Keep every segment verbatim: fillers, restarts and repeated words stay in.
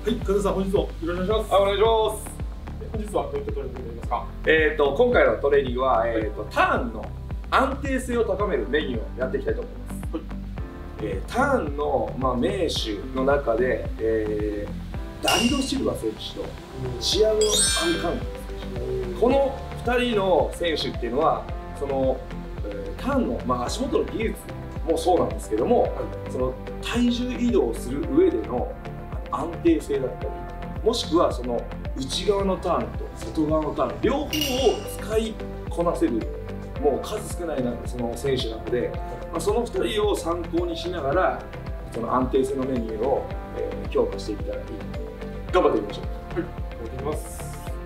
はい、風さん、本日もよろしくお願いします。 はい、お願いします。 本日はどういったトレーニングになりますか？ えっと、今回のトレーニングは、えっと、ターンの安定性を高めるメニューをやっていきたいと思います。はい、えー、ターンの、まあ、名手の中で、えー、ダリド・シルバ選手とチアゴ・アルカンタ選手、このふたりの選手っていうのは、その、えー、ターンの、まあ、足元の技術もそうなんですけども、はい、その体重移動をする上での安定性だったり、もしくはその内側のターンと外側のターン両方を使いこなせる、もう数少ないなんかその選手なので、まあ、そのふたりを参考にしながらその安定性のメニューを、えー、強化していけたらいいと。頑張っていきましょう。 はい、頑張っていきます。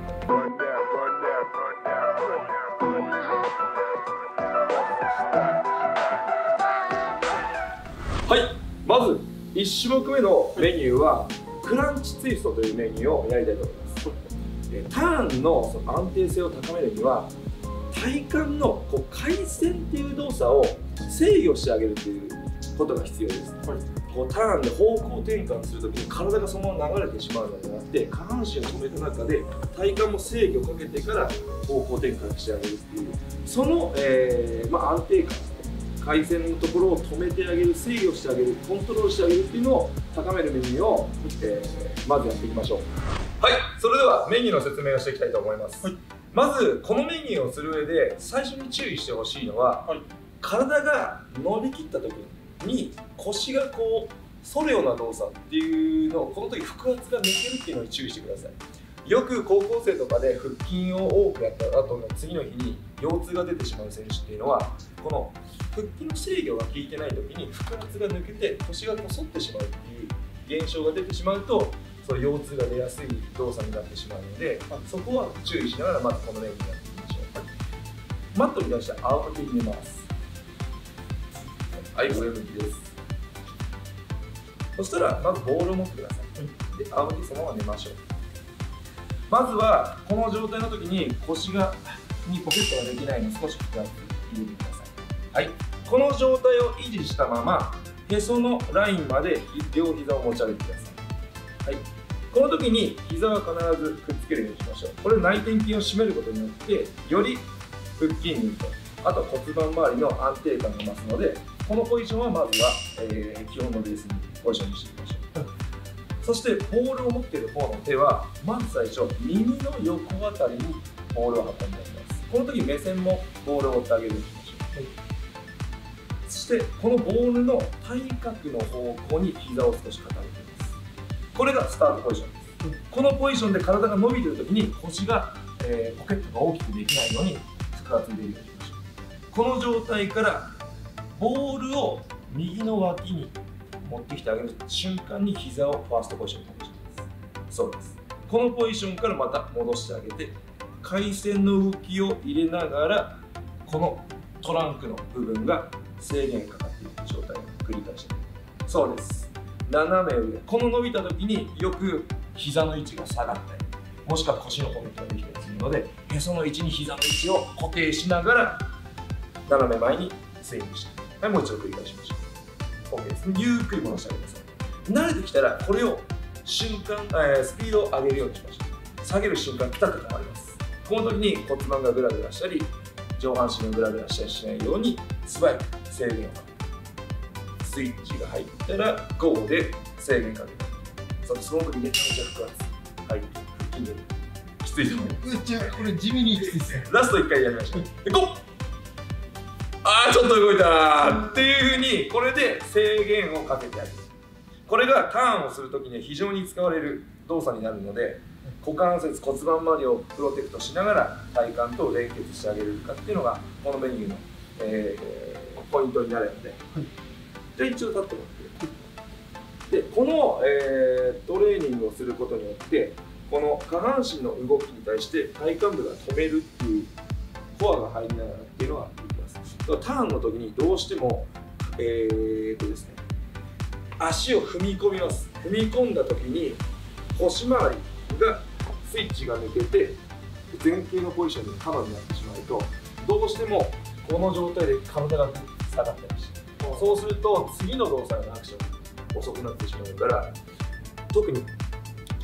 はい、まずいち種目目のメニューはクランチツイストというメニューをやりたいと思います。ターンのその安定性を高めるには、体幹のこう回旋っていう動作を制御してあげるということが必要です。はい、こうターンで方向転換するときに体がそのまま流れてしまうのではなくて、下半身を止めた中で体幹も制御をかけてから方向転換してあげるっていう、その、えーまあ、安定感、回旋のところを止めてあげる、制御してあげる、コントロールしてあげるっていうのを高めるメニューを、えー、まずやっていきましょう。はい、それではメニューの説明をしていきたいと思います。はい、まずこのメニューをする上で最初に注意してほしいのは、はい、体が伸びきった時に腰がこう反るような動作っていうのを、この時腹圧が抜けるっていうのに注意してください。よく高校生とかで腹筋を多くやった後の次の日に腰痛が出てしまう選手っていうのは、この腹筋の制御が効いてない時に腹圧が抜けて腰がこそってしまうっていう現象が出てしまうと、その腰痛が出やすい動作になってしまうので、そこは注意しながらまずこのメニューやっていきましょう。はい、マットに対して仰向けに寝ます。はい、上向きです。そしたらまずボールを持ってください。で、仰向けそのまま寝ましょう。まずはこの状態の時に腰がにポケットができないので少し腹圧入れてください。はい、この状態を維持したままへそのラインまで両膝を持ち上げてください。はい、この時に膝は必ずくっつけるようにしましょう。これ内転筋を締めることによってより腹筋肉と、あとは骨盤周りの安定感が増すので、このポジションはまずは、えー、基本のベースにポジションにしていきましょう。そしてボールを持っている方の手はまず最初耳の横あたりにボールを運んであげます。この時目線もボールを追ってあげるようにしましょう。はい、そしてこのボールの対角の方向に膝を少し傾けます。これがスタートポジションです。うん、このポジションで体が伸びている時に腰が、えー、ポケットが大きくできないように腹圧入れるようにしましょう。この状態からボールを右の脇に持ってきてあげる瞬間に膝をファーストポジションに戻します。そうです。このポジションからまた戻してあげて、回旋の動きを入れながらこのトランクの部分が制限かかっている状態を繰り返していく。そうです。斜め上、この伸びた時によく膝の位置が下がったり、もしくは腰のポケットができたりするので、へその位置に膝の位置を固定しながら斜め前にスイングして、はい、もう一度繰り返しましょう。OK です。ゆっくり戻してあげてください。慣れてきたらこれを瞬間、えー、スピードを上げるようにしましょう。下げる瞬間ピタッと止まります。この時に骨盤がグラグラしたり上半身がグラグラしたりしないように素早く制限をかけて、スイッチが入ったら ゴー で制限かけて、そその時めちゃめちゃ腹圧入って腹筋できついと思います。 うちこれ地味にきついですね。 ラストいっかいやりましょう。で ゴー。あーちょっと動いたなっていう風にこれで制限をかけてあげる。これがターンをするときに非常に使われる動作になるので、股関節骨盤周りをプロテクトしながら体幹と連結してあげるかっていうのがこのメニューの、えー、ポイントになるので、はい、じゃあ一応立ってもらって、でこの、えー、トレーニングをすることによってこの下半身の動きに対して体幹部が止めるっていうコアが入りながらっていうのができます。ターンの時にどうしてもえーっとですね足を踏み込みます。踏み込んだ時に腰回りがスイッチが抜けて前傾のポジションにカバーになってしまうと、どうしてもこの状態で体が下がったりして、そうすると次の動作のアクションが遅くなってしまうから、特に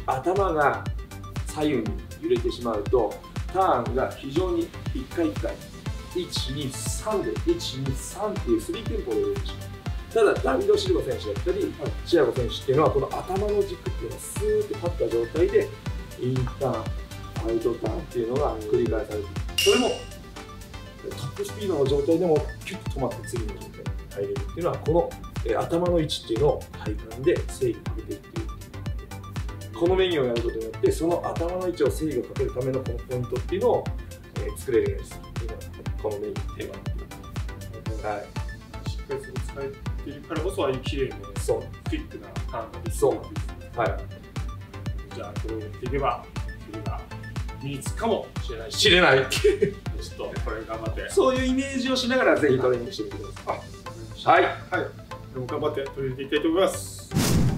頭が左右に揺れてしまうとターンが非常にいっかいいっかいいちにさんでいちにさんっていうスリーテンポで揺れてしまう。ただダビド・シルバ選手だったりチアゴ選手っていうのはこの頭の軸っていうのをスーッて立った状態でインターン、アウトターンっていうのが繰り返されている。それもトップスピードの状態でもキュッと止まって次の状態に入れるっていうのはこの、えー、頭の位置っていうのを体感で制御かけていっている。このメニューをやることによってその頭の位置を制御かけるためのこのポイントっていうのを、えー、作れるようにするっていうのがこのメニューのテーマになっています。はい。 しっかりそれ使えているからこそああいう綺麗でそうクイックなターンができそうるわけですね。 はい。 じゃあこれをやっていけばそれが身につくかもしれないし、 知れないちょっとこれ頑張ってそういうイメージをしながらぜひトレーニングしてみてください。 あ、 はい、 はい、でも頑張って取り入れていきたいと思います。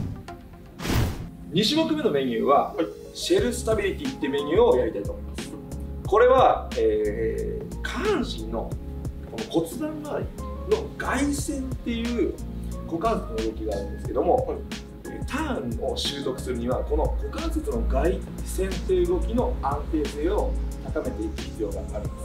に種目目のメニューは、 はい、 シェルスタビリティってメニューをやりたいと思います。これは、えー、下半身のこの骨盤周りの外旋っていう股関節の動きがあるんですけども、はい、ターンを習得するにはこの股関節の外旋という動きの安定性を高めていく必要があります。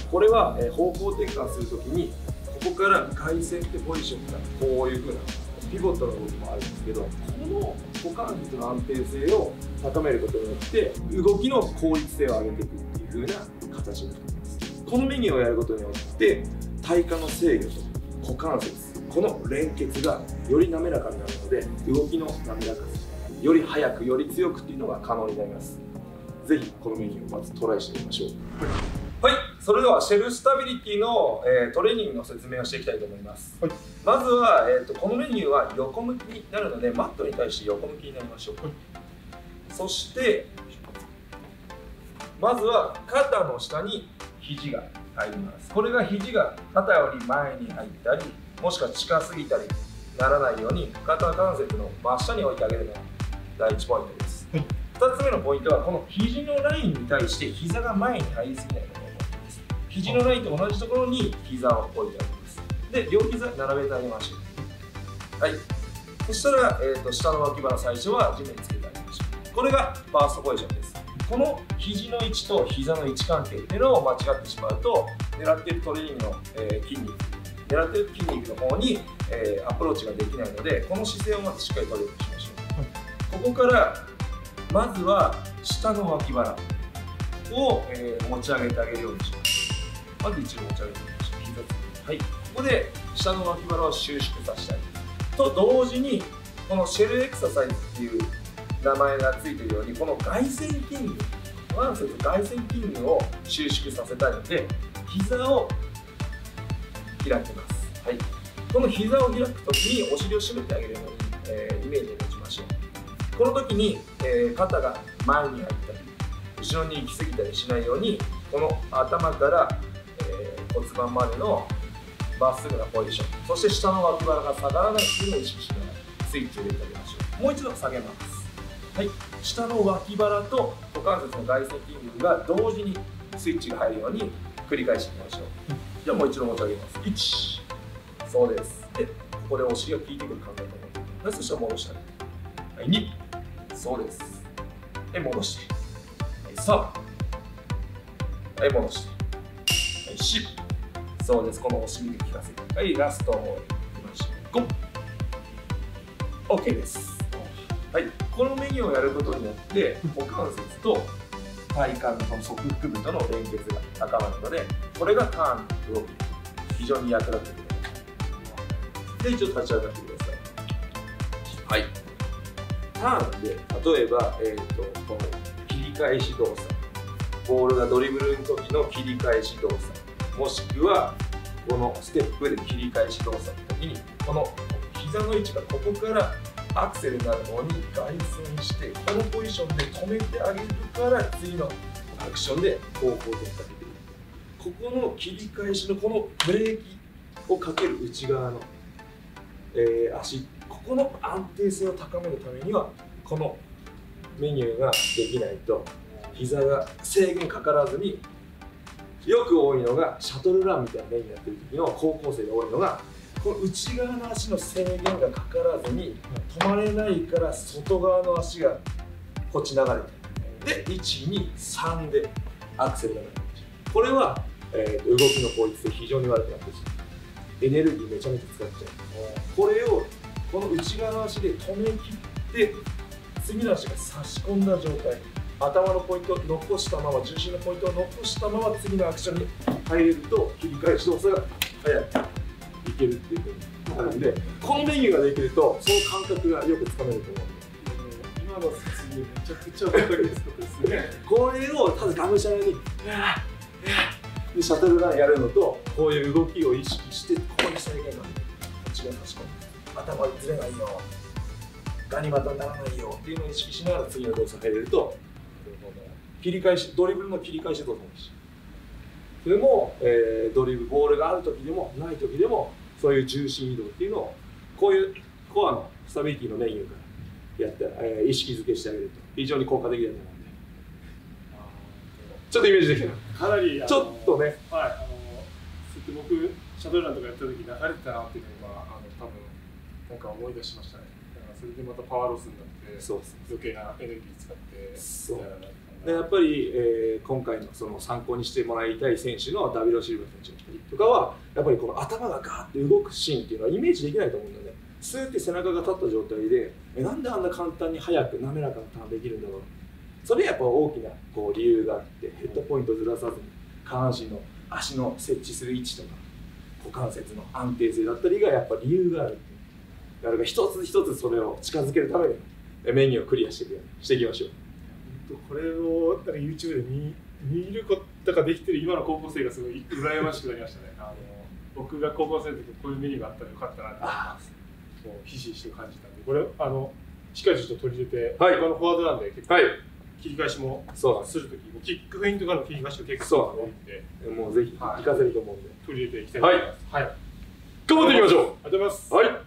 これは、えー、方向転換するときにここから外旋ってポジションがこういう風なピボットの動きもあるんですけど、この股関節の安定性を高めることによって動きの効率性を上げていくっていう風な形になります。このメニューをやることによって体幹の制御と股関節、この連結がより滑らかになるので動きの滑らかさ、より速くより強くっていうのが可能になります。ぜひこのメニューをまずトライしてみましょう。はい、それではシェルスタビリティの、えー、トレーニングの説明をしていきたいと思います。はい、まずは、えーと、このメニューは横向きになるのでマットに対して横向きになりましょう。はい、そしてまずは肩の下に肘が入ります。これが肘が肩より前に入ったりもしくは近すぎたりならないように肩関節の真下に置いてあげるのが第一ポイントです。はい、ふたつめのポイントはこの肘のラインに対して膝が前に入りすぎないことがポイントです。肘のラインと同じところに膝を置いてあげます。で、両膝並べてあげましょう。はい。そしたら、えーと、下の脇腹最初は地面につけてあげましょう。これがファーストポジションです。この肘の位置と膝の位置関係っていうのを間違ってしまうと狙っているトレーニングの、えー、筋肉狙っている筋肉の方に、えー、アプローチができないのでこの姿勢をまずしっかり取るようにしましょう。はい、ここからまずは下の脇腹を、えー、持ち上げてあげるようにします。まず一度持ち上げてみましょう。膝ついて、はい、ここで下の脇腹を収縮させたいと同時にこのシェルエクササイズっていう名前がついているようにこの外旋筋群股関節外旋筋群を収縮させたいので膝を開きます。はい、この膝を開くときにお尻を締めてあげるように、えー、イメージを持ちましょう。この時に、えー、肩が前に入ったり後ろに行き過ぎたりしないようにこの頭から、えー、骨盤までのまっすぐなポジション、そして下の脇腹が下がらないというのを意識しながらスイッチを入れてあげましょう。もう一度下げます。はい、下の脇腹と股関節の外旋筋肉が同時にスイッチが入るように繰り返していきましょう。じゃあもう一度持ち上げます。いち、そうです。で、ここでお尻が効いてくる感覚を持ってくる。そしたら戻してあげる。はい、に、そうです。で、戻して。はい、さん、はい、戻して。はい、し、そうです。このお尻で効かせる。はい、ラストをいきましょう。ご、OK です。はい、このメニューをやることによって股関節と体幹のこの側腹部との連結が高まるのでこれがターンの動き非常に役立ってくれます。で、一応立ち上がってください。はい、ターンで例えば、えー、とこの切り返し動作、ボールがドリブルの時の切り返し動作もしくはこのステップで切り返し動作の時にこの膝の位置がここからアクセルになるのに外旋してこのポジションで止めてあげるから次のアクションで方向転換できる。ここの切り返しのこのブレーキをかける内側の、えー、足、ここの安定性を高めるためにはこのメニューができないと膝が制限かからずに、よく多いのがシャトルランみたいなメニューやってる時の高校生が多いのがこの内側の足の制限がかからずに止まれないから外側の足がこっち流れて、でいちにさんでアクセルが流れて、これは、えー、動きの効率で非常に悪くなってしまう。エネルギーめちゃめちゃ使っちゃう。これをこの内側の足で止めきって次の足が差し込んだ状態、頭のポイントを残したまま、重心のポイントを残したまま次のアクションに入れると切り返し動作が速いいけるっていうふうになるんで、このメニューができるとその感覚がよくつかめると思うんで、 今の説明めちゃくちゃ分かりやすかったですね。 これをただがむしゃらにでシャトルランやるのと、こういう動きを意識してここにしたらいけないの、こっちが差し込む、頭ずれないよ、ガニ股にならないよっていうのを意識しながら次の動作入れると、切り返し、ドリブルの切り返し動作もいいし、それも、えー、ドリブルボールがある時でもない時でもそういう重心移動っていうのをこういうコアのスタビリティのメニューからやって、えー、意識づけしてあげると非常に効果的だと思うんで、ちょっとイメージできるかなりちょっとね、 はい、あのそうやって僕シャトルランとかやった時流れてたなっていうのがあの多分なんか思い出しましたね。だからそれでまたパワーロスになってそうです余計なエネルギー使ってそうやらないでやっぱり、えー、今回のその参考にしてもらいたい選手のダビド・シルバ選手の一人とかはやっぱりこの頭がガーって動くシーンっていうのはイメージできないと思うんだよね。スーって背中が立った状態でえなんであんな簡単に速く滑らかなターンできるんだろう。それやっぱ大きなこう理由があって、ヘッドポイントをずらさずに下半身の足の設置する位置とか股関節の安定性だったりがやっぱ理由があるっていう。だから一つ一つそれを近づけるためにメニューをクリアしていくようにしていきましょう。 これをなんか YouTube で 見, 見ることができてる今の高校生がすごい羨ましくなりましたね。あの僕が高校生の時こういうメニューがあったらよかったなって思います。もうひしひしと感じたんで、これあのしっかりちょっと取り入れて、はい、他のフォワードなんで結構、はい、切り返しもするとき、キックフェイントからの切り返しが結構多いんで、 もうぜひ活かせると思うんで、 取り入れていきたいと思います。はい、 頑張っていきましょう。 ありがとうございます。 はい。